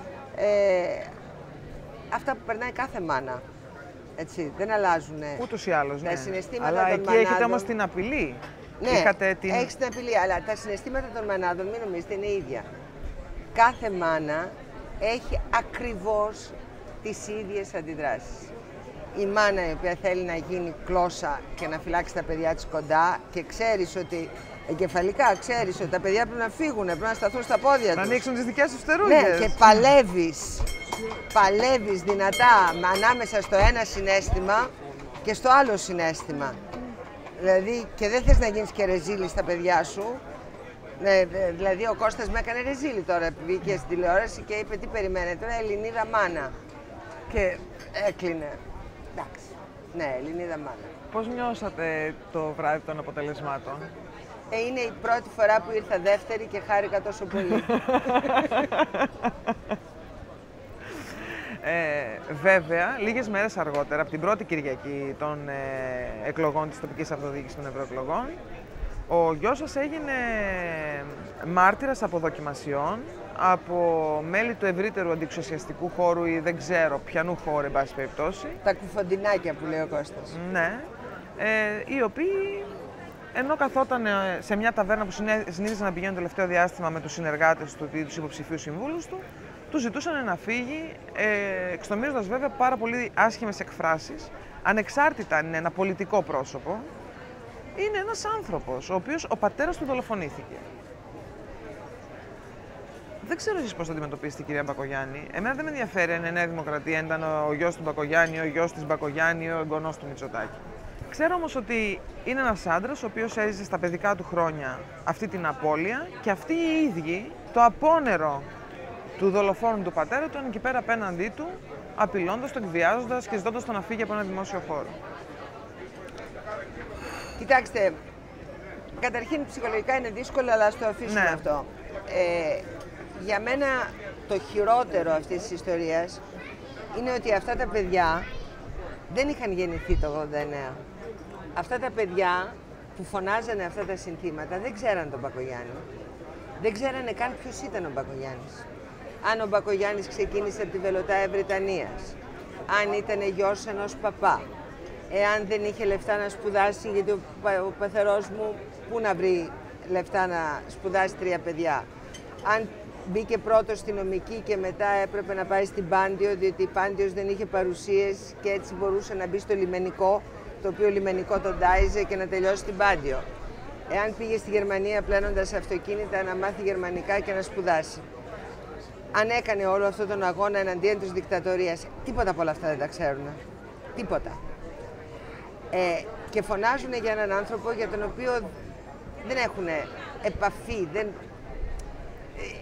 ε, αυτά που περνάει κάθε μάνα. Έτσι, δεν αλλάζουν. Ούτως ή άλλως, τα ναι. συναισθήματα αλλά των εκεί μανάδων... έχετε όμως την απειλή. Ναι, Είχατε την... έχεις την απειλή, αλλά τα συναισθήματα των μανάδων, μην νομίζετε, είναι ίδια. Κάθε μάνα έχει ακριβώς τις ίδιες αντιδράσεις. Η μάνα η οποία θέλει να γίνει κλώσσα και να φυλάξει τα παιδιά της κοντά και ξέρεις ότι εγκεφαλικά ξέρεις ότι τα παιδιά πρέπει να φύγουν, πρέπει να σταθούν στα πόδια τους. Να ανοίξουν τις δικές τους φτερούγες. Ναι, και παλεύεις, παλεύεις δυνατά ανάμεσα στο ένα συναίσθημα και στο άλλο συναίσθημα. Δηλαδή, και δεν θες να γίνεις και ρεζίλη στα παιδιά σου. Ναι, δηλαδή, ο Κώστας με έκανε ρεζίλη τώρα, βγήκε στην τηλεόραση και είπε τι περιμένετε, τώρα Ελληνίδα μάνα. Και έκλεινε. Εντάξει, ναι, Ελληνίδα μάνα. Πώς νιώσατε το βράδυ των αποτελεσμάτων? Ε, είναι η πρώτη φορά που ήρθα δεύτερη και χάρηκα τόσο πολύ. Ε, βέβαια, λίγες μέρες αργότερα, από την πρώτη Κυριακή των ε, εκλογών της τοπικής αυτοδιοίκησης των ευρωεκλογών, ο γιος σας έγινε μάρτυρας αποδοκιμασιών από μέλη του ευρύτερου αντιξουσιαστικού χώρου ή δεν ξέρω ποιανού χώρου, εν πάση περιπτώσει. Τα κουφοντινάκια που λέει ο Κώστας. Ναι, ε, οι οποίοι, ενώ καθόταν σε μια ταβέρνα που συνήθιζε να πηγαίνει το τελευταίο διάστημα με τους συνεργάτες του ή τους υποψηφίους συμβούλους του, του ζητούσαν να φύγει, ε, εξτομίζοντας βέβαια πάρα πολύ άσχημες εκφράσεις, ανεξάρτητα αν είναι ένα πολιτικό πρόσωπο, είναι ένας άνθρωπος, ο οποίος ο πατέρας του δολοφονήθηκε. Δεν ξέρω εσείς πώς το αντιμετωπίσετε, κυρία Μπακογιάννη. Εμένα δεν με ενδιαφέρει αν είναι Νέα Δημοκρατία, αν ήταν ο γιος του Μπακογιάννη, ο γιος της Μπακογιάννη, ο εγγονός του Μητσοτάκη. Ξέρω όμως ότι είναι ένας άντρας ο οποίος έζησε στα παιδικά του χρόνια αυτή την απώλεια και αυτοί οι ίδιοι το απόνερο του δολοφόνου του πατέρα του ήταν εκεί πέρα απέναντί του, απειλώντας τον, εκβιάζοντας και ζητώντας τον να φύγει από ένα δημόσιο χώρο. Κοιτάξτε, καταρχήν ψυχολογικά είναι δύσκολο, αλλά ας το αφήσουμε ναι. αυτό. Ε, για μένα το χειρότερο αυτής της ιστορίας είναι ότι αυτά τα παιδιά δεν είχαν γεννηθεί το ογδόντα εννέα. Αυτά τα παιδιά που φωνάζανε αυτά τα συνθήματα δεν ξέραν τον Μπακογιάννη. Δεν ξέρανε καν ποιος ήταν ο Μπακογιάννης. Αν ο Μπακογιάννης ξεκίνησε από τη Βελωτάια Βρυτανίας, αν ήταν γιος ενός παπά, εάν δεν είχε λεφτά να σπουδάσει, γιατί ο, ο πεθερός μου πού να βρει λεφτά να σπουδάσει τρία παιδιά. Αν μπήκε πρώτος στη νομική και μετά έπρεπε να πάει στην Πάντιο, διότι η Πάντιος δεν είχε παρουσίες και έτσι μπορούσε να μπει στο λιμενικό, το οποίο λιμενικό τον τάιζε και να τελειώσει στην Πάντιο. Εάν πήγε στη Γερμανία πλένοντας αυτοκίνητα να μάθει γερμανικά και να σπουδάσει. Αν έκανε όλο αυτόν τον αγώνα εναντίον της δικτατορίας, τίποτα από όλα αυτά δεν τα ξέρουν. Τίποτα. Ε, και φωνάζουν για έναν άνθρωπο για τον οποίο δεν έχουν επαφή, δεν, ε,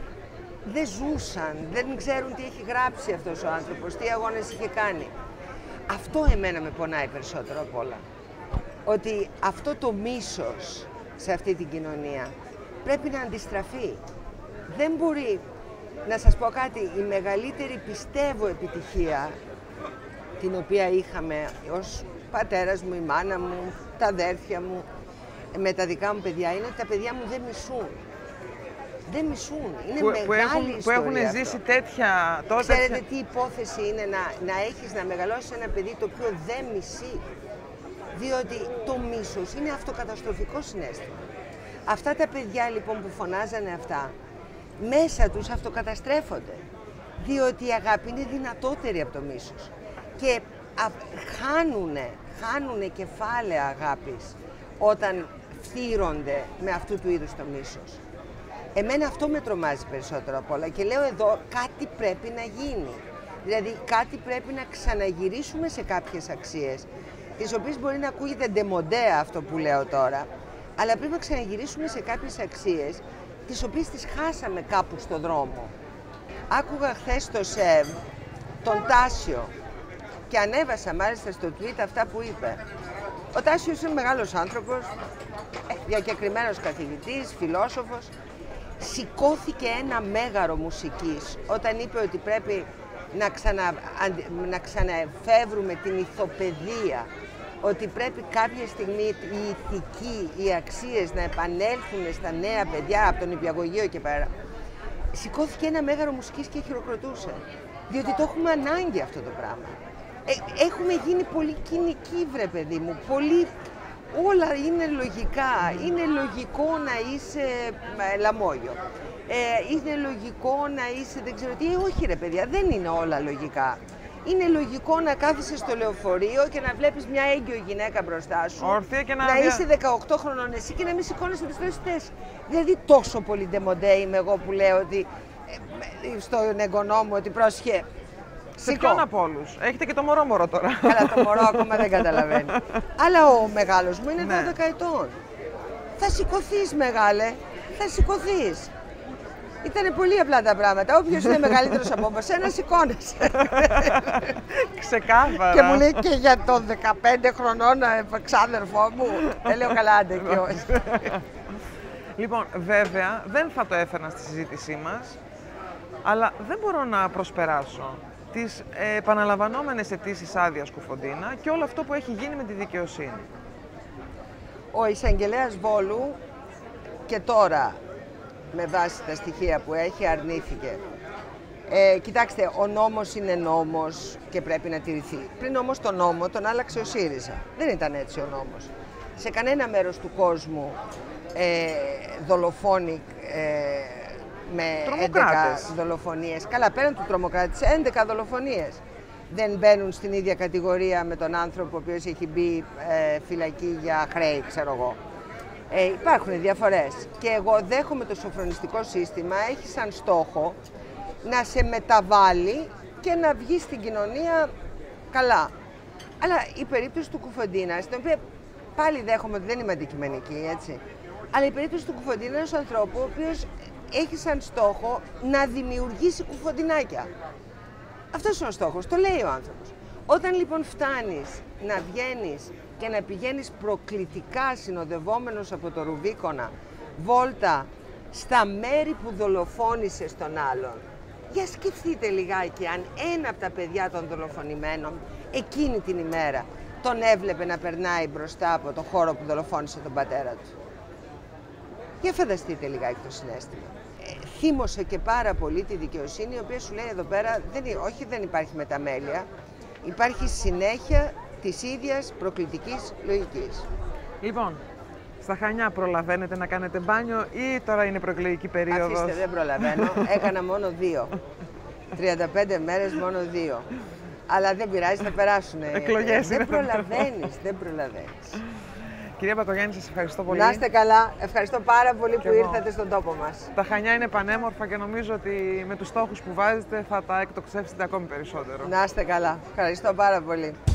δεν ζούσαν, δεν ξέρουν τι έχει γράψει αυτός ο άνθρωπος, τι αγώνες είχε κάνει. Αυτό εμένα με πονάει περισσότερο απ' όλα. Ότι αυτό το μίσος σε αυτή την κοινωνία πρέπει να αντιστραφεί. Δεν μπορεί, να σας πω κάτι, η μεγαλύτερη πιστεύω επιτυχία την οποία είχαμε ως πατέρας μου, η μάνα μου, τα αδέρφια μου, με τα δικά μου παιδιά, είναι ότι τα παιδιά μου δεν μισούν. Δεν μισούν. Είναι που, μεγάλη που έχουν, ιστορία που έχουν αυτό. ζήσει τέτοια... Τότε Ξέρετε τέτοια... τι υπόθεση είναι να, να έχεις να μεγαλώσεις ένα παιδί το οποίο δεν μισεί. Διότι το μίσος είναι αυτοκαταστροφικό συναίσθημα. Αυτά τα παιδιά λοιπόν που φωνάζανε αυτά, μέσα τους αυτοκαταστρέφονται. Διότι η αγάπη είναι δυνατότερη από το μίσος. Και χάνουνε, χάνουνε κεφάλαια αγάπης όταν φθύρονται με αυτού του είδους το μίσος. Εμένα αυτό με τρομάζει περισσότερο απ' όλα και λέω εδώ κάτι πρέπει να γίνει. Δηλαδή κάτι πρέπει να ξαναγυρίσουμε σε κάποιες αξίες, τις οποίες μπορεί να ακούγεται ντεμοντέα αυτό που λέω τώρα, αλλά πρέπει να ξαναγυρίσουμε σε κάποιες αξίες τις οποίες τις χάσαμε κάπου στο δρόμο. Άκουγα χθες στο ΣΕΒ τον Τάσιο και ανέβασα μάλιστα στο tweet αυτά που είπε. Ο Τάσιος είναι μεγάλος άνθρωπος, διακεκριμένος καθηγητής, φιλόσοφος. Σηκώθηκε ένα μέγαρο μουσικής όταν είπε ότι πρέπει να, ξανα, να ξαναεφεύρουμε την ηθοπαιδεία, ότι πρέπει κάποια στιγμή η ηθική, οι αξίες να επανέλθουν στα νέα παιδιά από τον νηπιαγωγείο και πέρα. Σηκώθηκε ένα μέγαρο μουσικής και χειροκροτούσε, διότι το έχουμε ανάγκη αυτό το πράγμα. Ε, έχουμε γίνει πολύ κοινικοί, βρε παιδί μου, πολύ... Όλα είναι λογικά. Είναι λογικό να είσαι ε, λαμόγιο. Ε, είναι λογικό να είσαι δεν ξέρω τι. Ε, όχι ρε παιδιά, δεν είναι όλα λογικά. Είναι λογικό να κάθεσαι στο λεωφορείο και να βλέπεις μια έγκυο γυναίκα μπροστά σου. Ορθία και να... να είσαι δεκαοκτώ χρονών εσύ και να μην σηκώνεσαι τις τρεις θέσεις. Δηλαδή τόσο πολύ ντεμοντέ είμαι εγώ που λέω ότι ε, στον εγγονό μου ότι πρόσχε. Σε ποιον από όλους? Έχετε και το μωρό μωρό τώρα. Καλά, το μωρό ακόμα δεν καταλαβαίνει. Αλλά ο μεγάλος μου είναι ναι. δώδεκα ετών. Θα σηκωθείς μεγάλε, θα σηκωθείς. Ήτανε πολύ απλά τα πράγματα. Όποιος είναι μεγαλύτερος από εσένα, σηκώνεσαι. Ξεκάθαρα. Και μου λέει και για τον δεκαπέντε χρονών ξάδερφό μου. Δεν λέω καλά, άντε και όχι. Λοιπόν, βέβαια, δεν θα το έφερνα στη συζήτησή μας, αλλά δεν μπορώ να προσπεράσω τις ε, επαναλαμβανόμενες αιτήσεις άδειας Κουφοντίνα και όλο αυτό που έχει γίνει με τη δικαιοσύνη. Ο εισαγγελέας Βόλου και τώρα, με βάση τα στοιχεία που έχει, αρνήθηκε. Ε, κοιτάξτε, ο νόμος είναι νόμος και πρέπει να τηρηθεί. Πριν όμως τον νόμο τον άλλαξε ο ΣΥΡΙΖΑ. Δεν ήταν έτσι ο νόμος. Σε κανένα μέρος του κόσμου ε, δολοφόνοι ε, με έντεκα δολοφονίες. Καλά, πέραν του τρομοκράτης, έντεκα δολοφονίες. Δεν μπαίνουν στην ίδια κατηγορία με τον άνθρωπο ο οποίος έχει μπει ε, φυλακή για χρέη, ξέρω εγώ. Ε, υπάρχουν διαφορές. Και εγώ δέχομαι το σοφρονιστικό σύστημα, έχει σαν στόχο να σε μεταβάλει και να βγει στην κοινωνία καλά. Αλλά η περίπτωση του Κουφοντίνα, στην οποία πάλι δέχομαι ότι δεν είμαι αντικειμενική, έτσι. Αλλά η περίπτωση του Κουφοντίνα είναι ένας ανθρώπου ο οποίος έχει σαν στόχο να δημιουργήσει κουφοντινάκια. Αυτός είναι ο στόχος, το λέει ο άνθρωπος. Όταν λοιπόν φτάνεις να βγαίνεις και να πηγαίνεις προκλητικά συνοδευόμενος από το Ρουβίκονα βόλτα στα μέρη που δολοφόνησες τον άλλον, για σκεφτείτε λιγάκι αν ένα από τα παιδιά των δολοφονημένων εκείνη την ημέρα τον έβλεπε να περνάει μπροστά από το χώρο που δολοφόνησε τον πατέρα του. Για φανταστείτε λιγάκι το συναίσθημα. Ε, θύμωσε και πάρα πολύ τη δικαιοσύνη, η οποία σου λέει εδώ πέρα, δεν, όχι δεν υπάρχει μεταμέλεια, υπάρχει συνέχεια της ίδιας προκλητικής λογικής. Λοιπόν, στα Χανιά προλαβαίνετε να κάνετε μπάνιο ή τώρα είναι προεκλογική περίοδος? Αφήστε, δεν προλαβαίνω. Έκανα μόνο δύο. τριάντα πέντε μέρες μόνο δύο. Αλλά δεν πειράζει, θα περάσουν. Εκλογές. Δεν προλαβαίνεις, δεν προλαβαίνεις. Κυρία Μπατογιάννη, σας ευχαριστώ πολύ. Να είστε καλά. Ευχαριστώ πάρα πολύ και που εγώ. ήρθατε στον τόπο μας. Τα Χανιά είναι πανέμορφα και νομίζω ότι με τους στόχους που βάζετε θα τα εκτοξεύσετε ακόμη περισσότερο. Να είστε καλά. Ευχαριστώ πάρα πολύ.